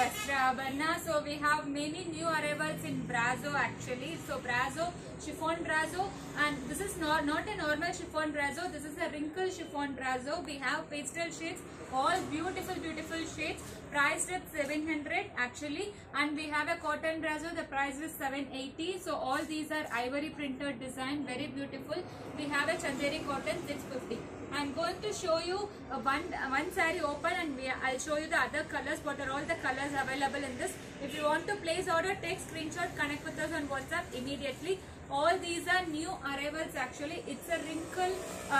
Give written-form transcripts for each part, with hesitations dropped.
Vastrabharna. So we have many new arrivals in Brasso actually. So Brasso, chiffon Brasso, and this is not a normal chiffon Brasso. This is a wrinkle chiffon Brasso. We have pastel shades, all beautiful shades, priced at 700 actually, and we have a cotton Brasso. The price is 780. So all these are ivory printed design, very beautiful. We have a Chanderi cotton 650. I'm going to show you one saree open, and I'll show you the other colors. What are all the colors available in this? If you want to place order, take screenshot, connect with us on WhatsApp immediately. All these are new arrivals actually. It's a wrinkle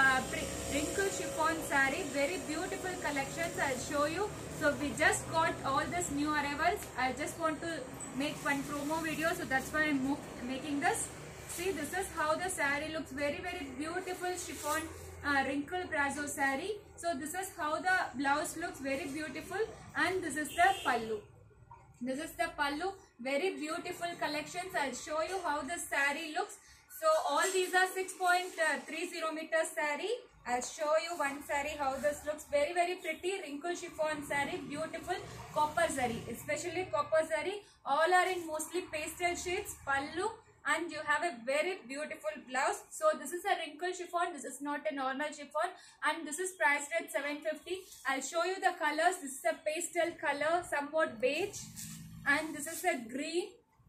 chiffon saree, very beautiful collections. I'll show you. So we just got all this new arrivals. I just want to make one promo video, so that's why I'm making this. See, this is how the saree looks. Very beautiful chiffon wrinkle Brasso saree. So this is how the blouse looks, very beautiful, and this is the pallu. This is the pallu, very beautiful collections. I'll show you how the saree looks. So all these are 6.30 meters saree. I'll show you one saree how this looks. Very pretty wrinkle chiffon saree, beautiful copper zari, especially copper zari. All are in mostly pastel shades, pallu, and you have a very beautiful blouse. So this is a wrinkle chiffon, this is not a normal chiffon, and this is priced at 750. I'll show you the colors. This is a pastel color, somewhat beige, and this is a green.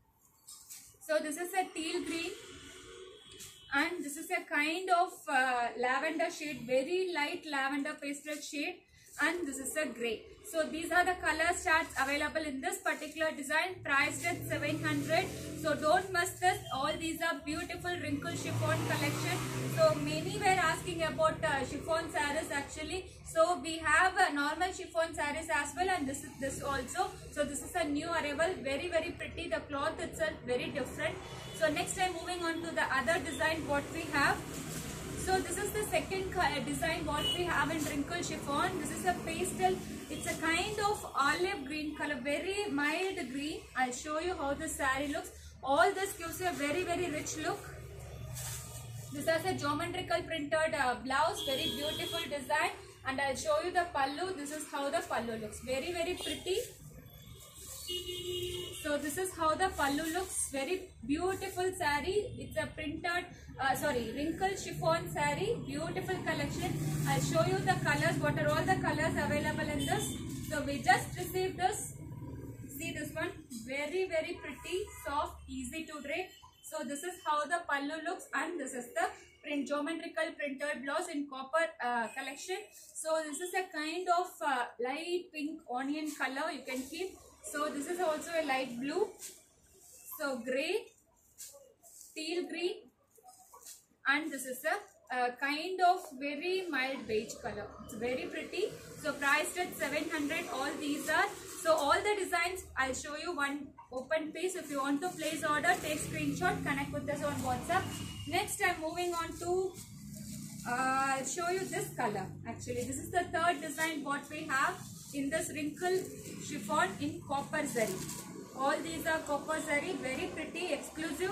So this is a teal green, and this is a kind of lavender shade, very light lavender pastel shade, and this is a grey. So these are the color charts available in this particular design, priced at 700. So don't miss this. All these are beautiful wrinkle chiffon collection. So many were asking about chiffon sarees actually. So we have normal chiffon sarees as well, and this also. So this is a new arrival, very pretty. The cloth itself very different. So next I'm moving on to the other design what we have. So this is the second design what we have in wrinkle chiffon. This is a pastel. It's a kind of olive green color, very mild green. I'll show you how the saree looks. All this gives you a very rich look. This has a geometrical printed blouse, very beautiful design, and I'll show you the pallu. This is how the pallu looks, very pretty. So this is how the pallu looks, very beautiful saree. It's a printed, wrinkle chiffon saree, beautiful collection. I'll show you the colors, what are all the colors available in this. So we just received this. See this one, very pretty, soft, easy to drape. So this is how the pallu looks, and this is the geometrical printed blouse in copper collection. So this is a kind of light pink onion color you can keep. So this is also a light blue, so grey, teal green, and this is a kind of very mild beige color. It's very pretty. So priced at 700. All these are. So all the designs, I'll show you one open piece. If you want to place order, take screenshot, connect with us on WhatsApp. Next I'm moving on to I'll show you this color. Actually this is the third design what we have in this wrinkle chiffon in copper zari. All these are copper zari, very pretty, exclusive.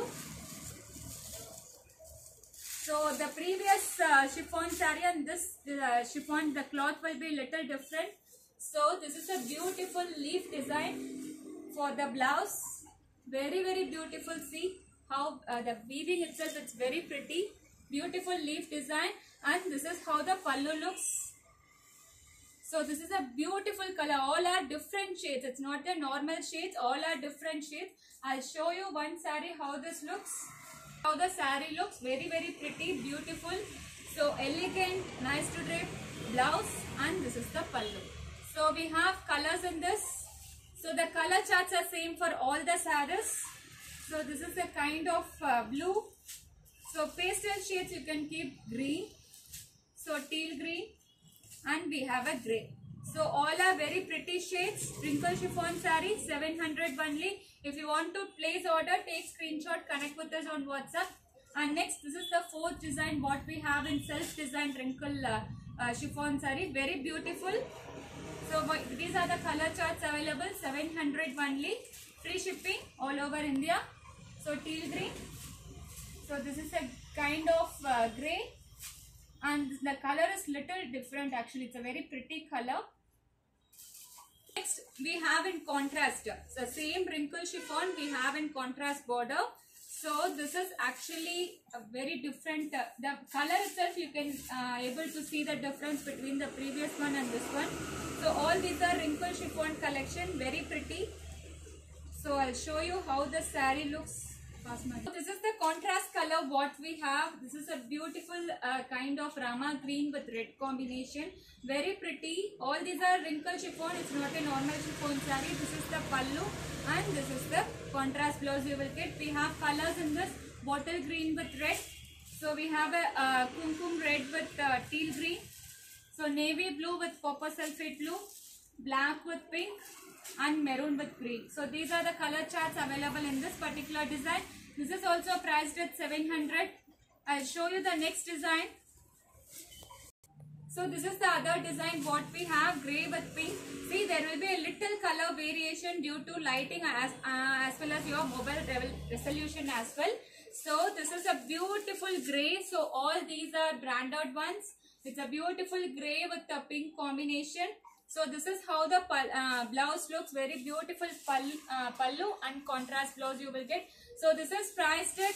So the previous chiffon saree and this chiffon, the cloth will be little different. So this is a beautiful leaf design for the blouse, very beautiful. See how the weaving itself, it's very pretty, beautiful leaf design, and this is how the pallu looks. So this is a beautiful color. All are different shades. It's not the normal shades. All are different shades. I'll show you one saree how this looks. How the saree looks. Very pretty, beautiful. So elegant, nice to drape blouse, and this is the pallu. So we have colors in this. So the color charts are same for all the sarees. So this is a kind of blue. So pastel shades you can keep green. So teal green. And we have a grey. So all are very pretty shades. Wrinkle chiffon saree, 700 only. If you want to place order, take screenshot, connect with us on WhatsApp. And next, this is the fourth design what we have in self-designed wrinkle chiffon saree. Very beautiful. So these are the color charts available. 700 only. Free shipping all over India. So teal green. So this is a kind of grey. And the color is little different actually. It's a very pretty color. Next next we have in contrast. So same wrinkle chiffon we have in contrast border. So this is actually a very different, the color itself you can able to see the difference between the previous one and this one. So all these are wrinkle chiffon collection, very pretty. So I'll show you how the saree looks. So this is the contrast color what we have. This is a beautiful kind of Rama green with red combination. Very pretty. All these are wrinkle chiffon. It's not a normal chiffon saree. This is the pallu and this is the contrast blouse you will get. We have colors in this: bottle green with red. So we have a kumkum red with teal green. So navy blue with copper sulphate blue, black with pink, and maroon with green. So these are the color charts available in this particular design. This is also priced at 700. I'll show you the next design. So this is the other design what we have, grey with pink. See, there will be a little color variation due to lighting as well as your mobile resolution as well. So this is a beautiful grey. So all these are branded ones. It's a beautiful grey with the pink combination. So this is how the blouse looks. Very beautiful pallu and contrast blouse you will get. So this is priced at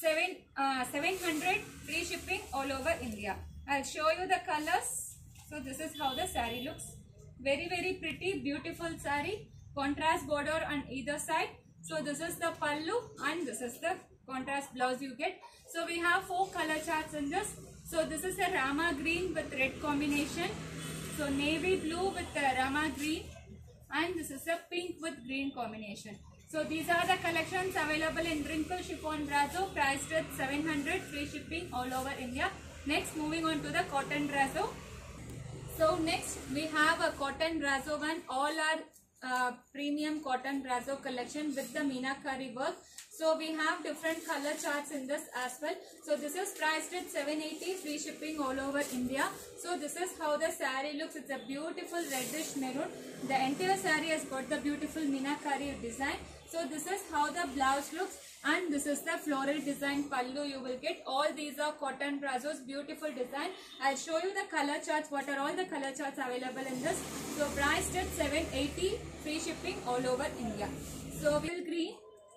700, free shipping all over India. I'll show you the colors. So this is how the saree looks. Very pretty, beautiful saree. Contrast border on either side. So this is the pallu and this is the contrast blouse you get. So we have 4 color charts in this. So this is a Rama green with red combination. So navy blue with Rama green and this is a pink with green combination. So these are the collections available in wrinkle chiffon brasso, priced at 700, free shipping all over India. Next, moving on to the cotton brasso. So next we have a cotton brasso one. All are premium cotton brasso collection with the meenakari work. So we have different color charts in this as well. So this is priced at 780, free shipping all over India. So this is how the saree looks. It's a beautiful reddish maroon. The entire saree has got the beautiful meenakari design. So this is how the blouse looks and this is the floral design pallu you will get. All these are cotton brazos, beautiful design. I'll show you the color charts. What are all the color charts available in this? So priced at 780, free shipping all over India. So we'll green.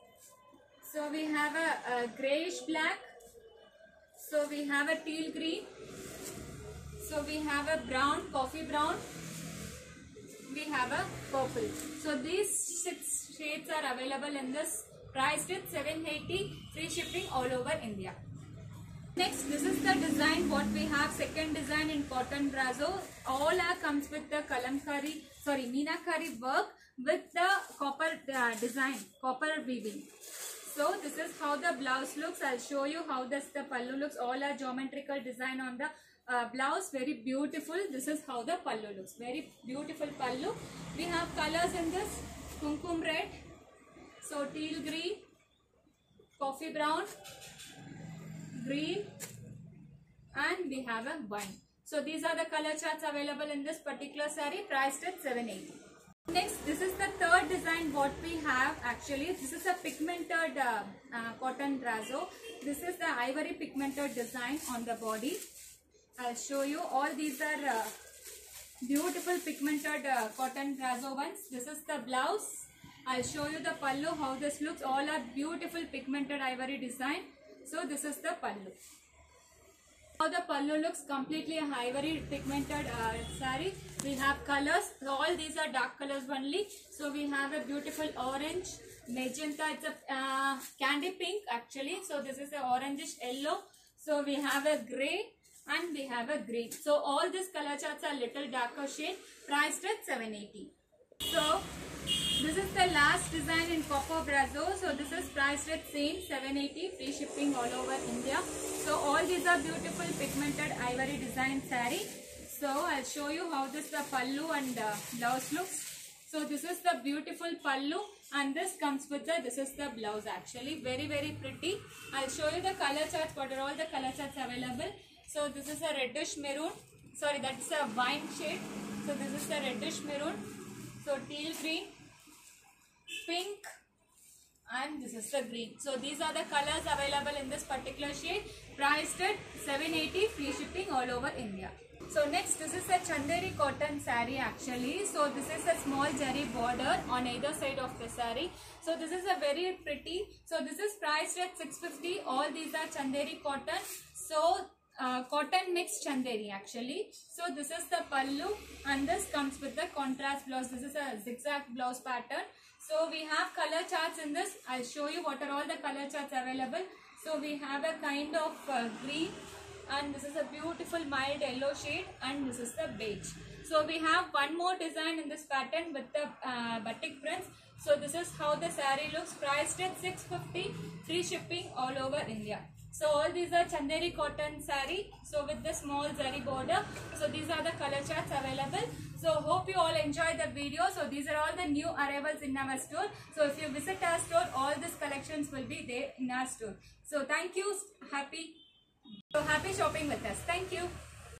So we have a greyish black. So we have a teal green. So we have a brown, coffee brown. We have a purple. So these 6 shades are available in this, priced at 780, free shipping all over India. Next, this is the design what we have, second design in cotton brasso. All comes with the meenakari work with the copper design, copper weaving. So this is how the blouse looks. I'll show you how the pallu looks. All are geometrical design on the blouse. Very beautiful. This is how the pallu looks. Very beautiful pallu. We have colors in this: kumkum red, so teal green, coffee brown, green, and we have a wine. So these are the color charts available in this particular saree, priced at 780. Next, this is the third design what we have. Actually, this is a pigmented cotton brasso. This is the ivory pigmented design on the body. I'll show you. All these are beautiful pigmented cotton brasso ones. This is the blouse. I'll show you the pallu, how this looks. All are beautiful pigmented ivory design. So this is the pallu. How the pallu looks, completely a ivory pigmented saree. We have colors. All these are dark colors only. So we have a beautiful orange, magenta. It's a candy pink actually. So this is a orangish yellow. So we have a grey and we have a green. So all these color charts are little darker shade, priced at 780. So this is the last design in copper brasso. So this is priced at same 780, free shipping all over India. So all these are beautiful pigmented ivory design saree. So I'll show you how this the pallu and blouse looks. So this is the beautiful pallu and this comes with this is the blouse actually. Very pretty. I'll show you the color charts. What are all the color charts available? So this is a reddish maroon. Sorry, that's a wine shade. So this is the reddish maroon. So teal green, pink, and this is the green. So these are the colors available in this particular shade, priced at 780, free shipping all over India. So next, this is a Chanderi cotton saree actually. So this is a small zari border on either side of the saree. So this is a very pretty. So this is priced at 650. All these are Chanderi cotton. So cotton mixed Chanderi actually. So this is the pallu and this comes with the contrast blouse. This is a zigzag blouse pattern. So we have color charts in this. I'll show you what are all the color charts available. So we have a kind of green, and this is a beautiful mild yellow shade, and this is the beige. So we have one more design in this pattern with the batik prints. So this is how the saree looks, priced at 650, free shipping all over India. So all these are Chanderi cotton saree, so with the small zari border. So these are the color charts available. So hope you all enjoyed the video. So these are all the new arrivals in our store. So if you visit our store, all these collections will be there in our store. So thank you. Happy shopping with us. Thank you.